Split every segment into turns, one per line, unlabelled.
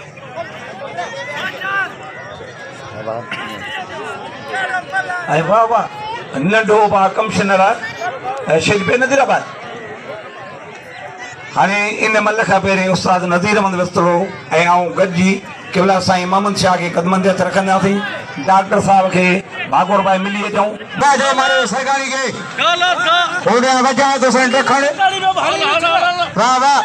अरे वाह वाह नंढो बा कमिश्नर शिल्पे नज़ीराबाद हाणे इन मल खां पहिरीं उस्ताद नज़ीर अहमद वस्तरो ऐं आऊं गॾिजी किबला साईं मोहम्मद शाह खे क़दमनि ते हथ रखंदासीं। डॉक्टर साहब खे भागोर भाई मिली अचूं बाजो मारो सरकारी के होड़े बचा तो सेंटर खड़े वाह वाह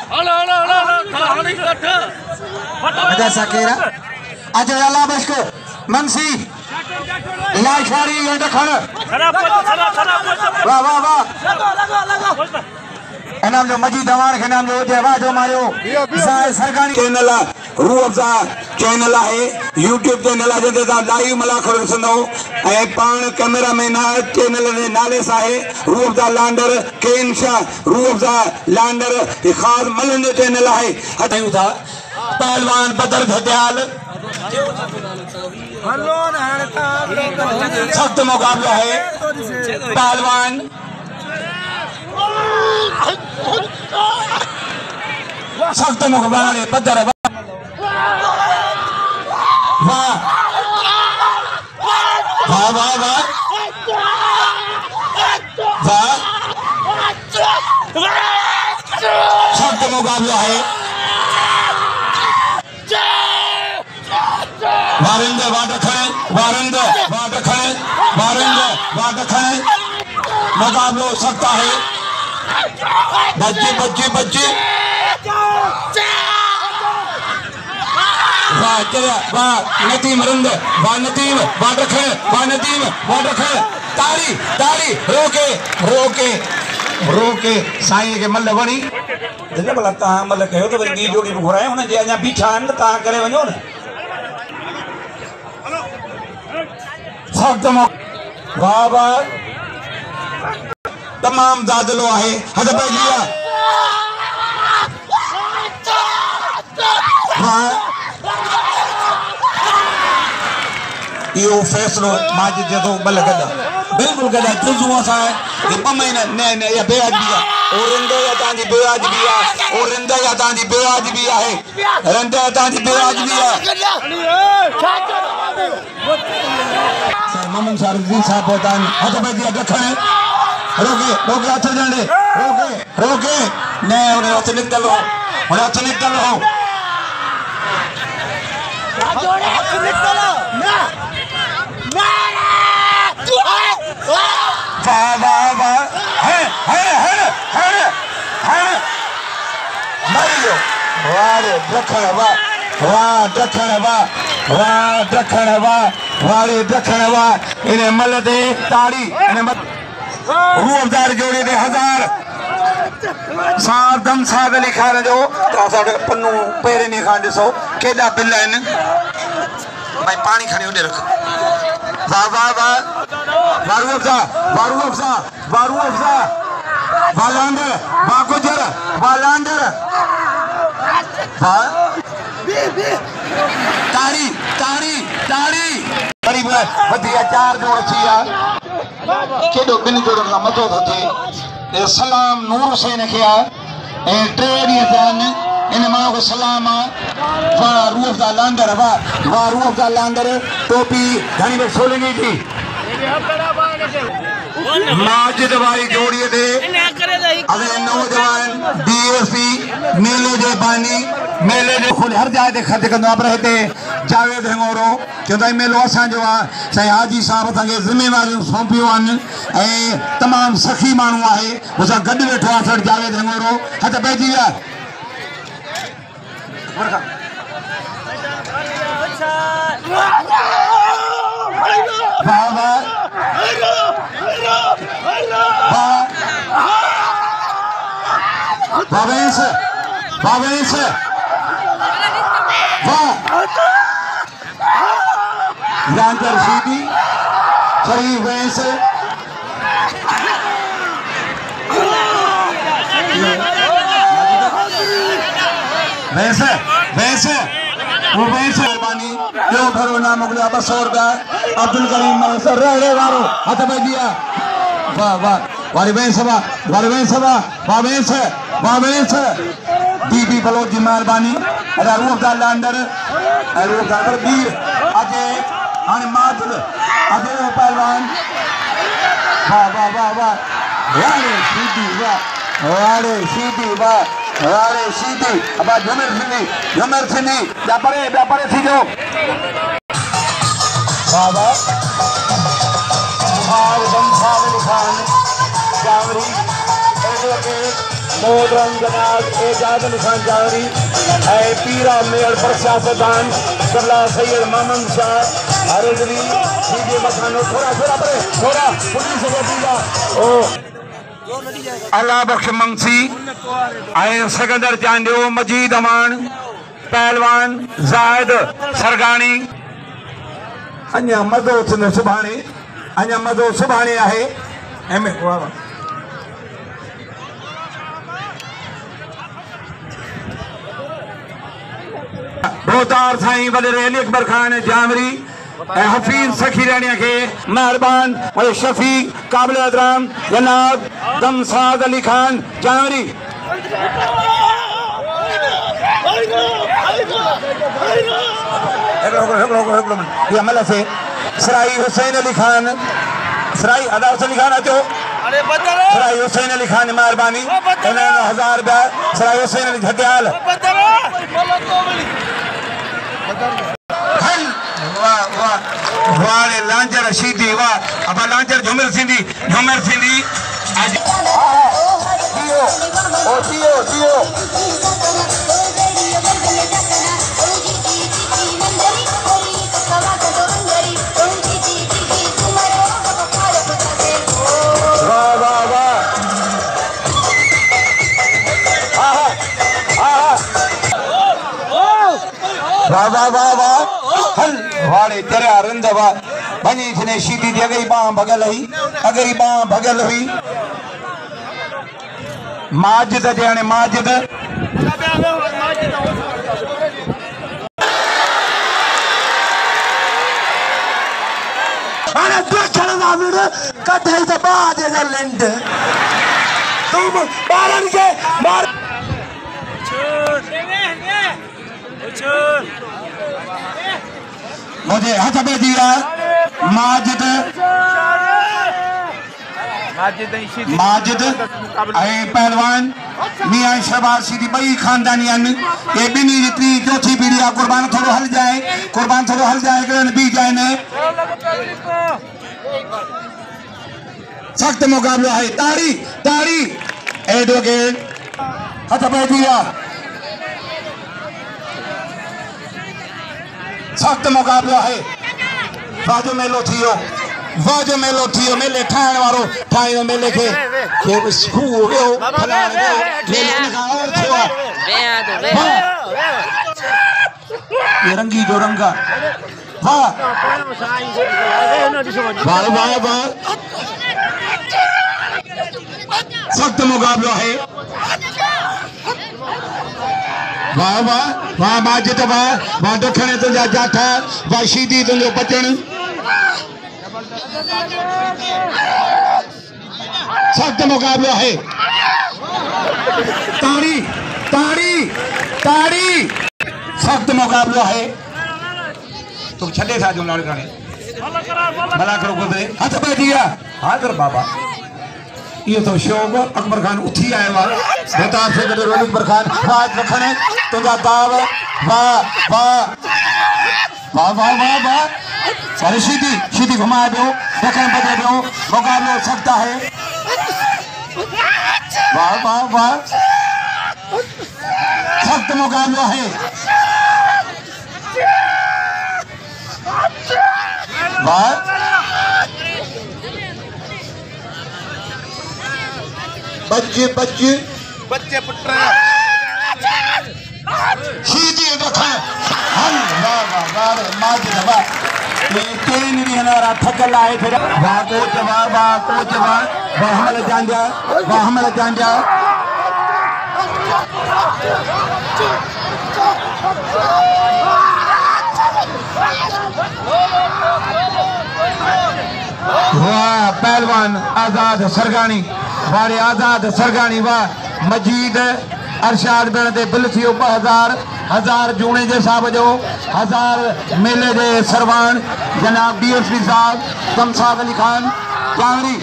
मजा सकेरा आज अल्लाह बशको मंसी इलाज फारी ये खड़े वाह वाह वाह इनाम जो मजीद दवार के नाम जो जवा जो मारो सरकारी चैनल रूह अफ़ज़ा चैनल है यूट्यूब चैनल है जिते लाइव मलाखो ॾिसंदो ऐं पाण कैमरामैन चैनल जे नाले सां आहे रूह अफ़ज़ा लांडर केन शाह रूह अफ़ज़ा लांडर ख़ास मलन जो चैनल आहे। हटायूं था पहलवान बदर घटियाल सख्त मुकाबला है पहलवान सख्त मुकाबला है बदर वाह वाह वाह वाह वाह सख्त मुकाबला है वारिंदे वाट खड़े वारिंदे वाट खड़े वारिंदे वाट खड़े मुकाबलो सख्त है बच्चे बच्चे बच्चे वाह चला वाह नदीम रंद वाह नदीम वाट खड़े वाह नदीम वाट खड़े ताली ताली रोके रोके रोके साईं के मल वणी जने भला ता मल कयो तो वरी ॿी जोड़ी घुराए हुन जे अञा बीठा आहिनि ता करे वञो न वाह वाह तमाम दादलो है हद बैठिया यो फैसलो माजिद जो बल गदा बिल्कुल गदा जुजुआ सा है ये महीने ने ने या बेवाजिबी है और रंदे या तांजी बेवाजिबी है और रंदे या तांजी बेवाजिबी है रंदे या तांजी बेवाजिबी है मोहम्मद शाहरुख साहब बतान हद बैठिया दखने रोके रोके हाथ जाने रोके रोके ने उन्हें हाथ निकल हो उन्हें हाथ निकल हो हाथ निकल ना वाह वाह वाह है मारियो वाह दखन वाह वाह दखन वाह वाह दखन वाह वाह दखन वाह इन्हें मल दे ताड़ी इन्हें रूह अफ़ज़ा जोड़ी दे 1000 सादम साद लिखाण जो तो पन्नू पहिरें ॾींहं खां ॾिसो केॾा बिल आहिनि भाई पानी खणी होॾे रख वाह वाह वाह वाह रूह अफ़ज़ा वाह रूह अफ़ज़ा वाह रूह अफ़ज़ा वाह लांडर वाह गुजर वाह लांडर वाह ताड़ी ताड़ी ताड़ी करीब वधिया 4 जोड़ थी आहे केॾो 2 जोड़नि खां मथो थो थिए सलाम नूर हुसैन खे आहे ऐं 3 ॾींहं थिया आहिनि इन मां को सलाम आहे वाह रूह अफ़ज़ा लांडर वाह वाह रूह अफ़ज़ा लांडर टोपी घणी में सोलंगी थी माजिद वारी जोड़ी दे अवे नौजवान डीएसपी मेले जे बानी मेले जो खुल हर जाए ते खर्च कंदो पर हिते जावेद हिंगोरो चवंदा मेलो असांजो आहे साईं हाजी साहब असांखे ज़िम्मेवारियूं सौंपियूं आहिनि ऐं तमामु सखी माण्हू आहे मूंसां गॾु वेठो आहे सर जावेद हिंगोरो हथ पइजी विया वाह वाह बावेश बावेश वाह लांडर सीधी खरी वेश वैसे वैसे वो वैसे बानी क्यों भरो ना मुगला 200 रुपया अब्दुल करीम मलसर रहने वालो हाथ पे दिया वाह वाह वाली वैसे वाह वाली वैसे वाह वाह वैसे बीबी बलोच की मेहरबानी रूफ दा लंडर रूफ दा वीर अजय हाने माजिद अजय पहलवान वाह वाह वाह वाह वारे सीधी वाह वारे सीधी वाह वारे सीधी अब झुमर सिंधी व्यापारे थी जो वाह वाह खान जावरी एडवोकेट मोहतरम जनाब एजाज अली खान जावरी पीरा मेयर पर सियासतदान सरला सैयद मामन शाह हरजली सीधे मकानो थोड़ा पुलिस ओ अल्लाह बख्श मंगसी सिकंदर चांडियो मजीद अमान पहलवान जायद सरगानी अञा मज़ो सुभाणे अञा मज़ो सुभाणे आहे बोतार साईं वलीर अली अकबर खान जामरी हफीज सखी रानिया के मेहरबान शफीक काबिल एहतराम जनाब दमसाद अली खान जामरी से सराई हुसैन अली खान सराई अदा हुसैन अली खान अचो सराई हुसैन अली खान मेहरबानी 1000 रुपया सराई हुसैन अली झटियाल वाह लांचर शीदी वाह अब लांचर झुमर सिंधी वाह वाह वाह वाह हल वाले तेरे आरंद वाह बनी इसने शीदी दी अगई बां भगल हुई माजिद जाने माजिद अरे देखण ना वीर कठे से बाज लंड तुम बारन के मार मुझे हाथ में दिया माजिद पहलवान मियां शहबाज सीधी बई खानदानी ये बिनी री चौथी पीढ़ी कुर्बान थोड़ो हल जाए बी जाए ने सख्त मुकाबला है ताड़ी एडवोकेट हाथ में दिया सख्त मुकाबला है वाजो मेलो थियो मेले ठाण वारो ठायो मेले के स्कू हो फलाण मेले का और थियो ये रंगी जो रंगा वाह सख्त मुकाबला है वाह वाह वाह माजिद वाह दखणे तुझा जाठा वाह शीदी तुझो बचन सख्त मुकाबला है ताड़ी सख्त मुकाबला है तुम छड़े था जो लड़ खाने भला करो गुजरे हाथ पे दिया हाजिर बाबा ये तो शोक अकबर खान उठी आए बेतार से गडे रोल अकबर खान हाथ रखने तुझा दाव वाह अरे सीधी घुमा दो देखने बदे दो मुकाबला सकता है वाह सख्त मुकाबला है वाह बच्चे पुत्र सीधी देखा हम वाह माजिद वाह ये तीन भी हमारा थकल आए फिर वाह को जवाब वाह हमल जांजा वाह पहलवान आजाद सरगानी वाह मजीद अरशाद बेण ते बिल थियो 2000 1000 जूने जे साहब जो 1000 मेले जे सरवान जनाब डीएसपी साहब कमसाद अली खान चांगरी।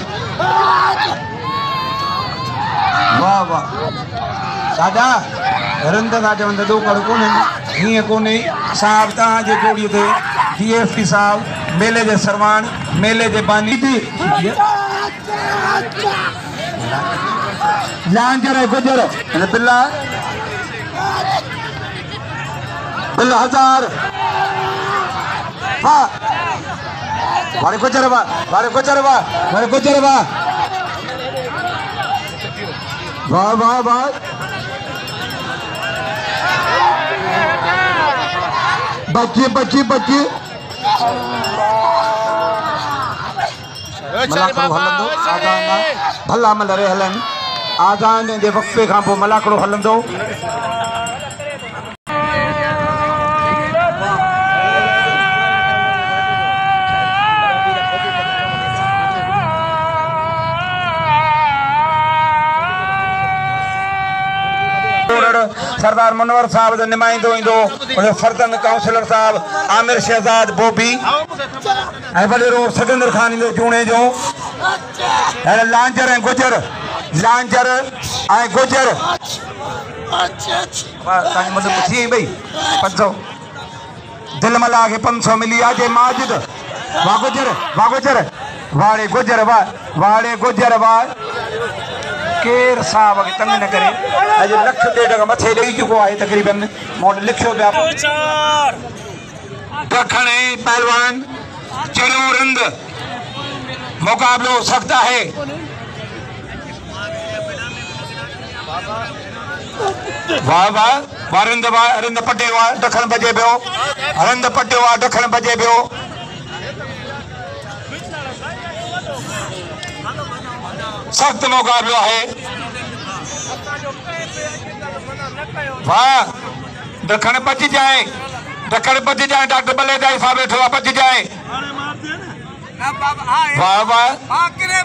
वाह वाह सादा रंद का चवंदा दो कड़ कोने हीअं कोने साहब तव्हांजे जोड़ीअ ते डीएसपी साहब मेले जे सरवान मेले जे बानी लांजर गुजर बिल्ला बिल 1000 वाह वारे गुजर वाह वारे गुजर वाह वारे गुजर वाह वाह वाह वाह बच्चे बच्चे बच्चे मलाकड़ो हलंदो आज़ान भला मल रे हलन आज़ान जे वक़्फ़े खां पोइ मलाकड़ो हलंदो। सरदार मुनवर साहब जो नुमाइंदो ईंदो फर्दन काउंसिलर साहब आमिर शहजाद बोबी वॾे रोड सगिंदर खान ईंदो जूने जो लांजर ऐं गुजर लांजर ऐं गुजर थी भई 500 दिलमला खे 500 मिली आहे जे माजिद वाह गुजर वाड़े गुजर वाड़े गुजर वाह केर साहब के तंग न करे अज लख 1.5 मथे ॾेई चुको है तकरीबन मोट लिखियो पिया दखण पहलवान चलो रंद मुकाबलो सख्त है वाह वाह अरिंद पटे वाह दखण बजे पियो अरिंद पटे वाह दखण बजे पियो सख्त मुकाबलो है वाह दखण बच जाए डॉक्टर बल्लेदाई साहब बैठो बच जाए वाह वाह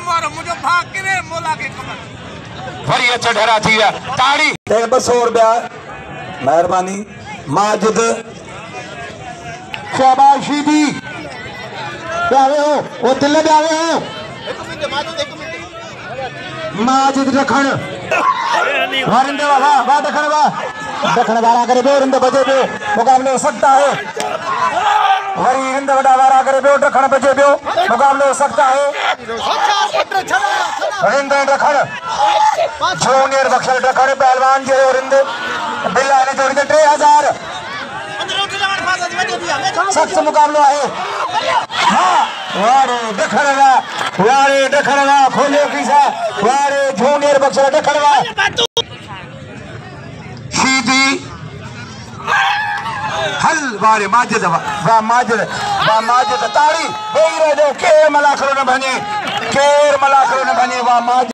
वरी अच्छा ढरा थी विया ताड़ी 200 रुपया मेहरबानी माजिद शाबाशी दी प्यारे हो वो दिल प्यारे हो माजिद दखण वारिंद वाह दखण वारा करे पियो रिंद बजे पियो मुकाबलो सख्त है वरी रिंद वॾा वारा करे पियो दखण बजे पियो मुकाबलो सख्त है रिंद दखण जूनियर बख्शल दखण पहलवान जो रिंद बिल्ला ने जोड़ी 3000 सख्त मुकाबलो है वारे दखण वाह खोलियो किसा वारे जूनियर बख्शल दखण वाह सीधी हल वारे माजिद वाह माजिद ताड़ी बेई रहो केर मलाखरो न बने वाह माजिद।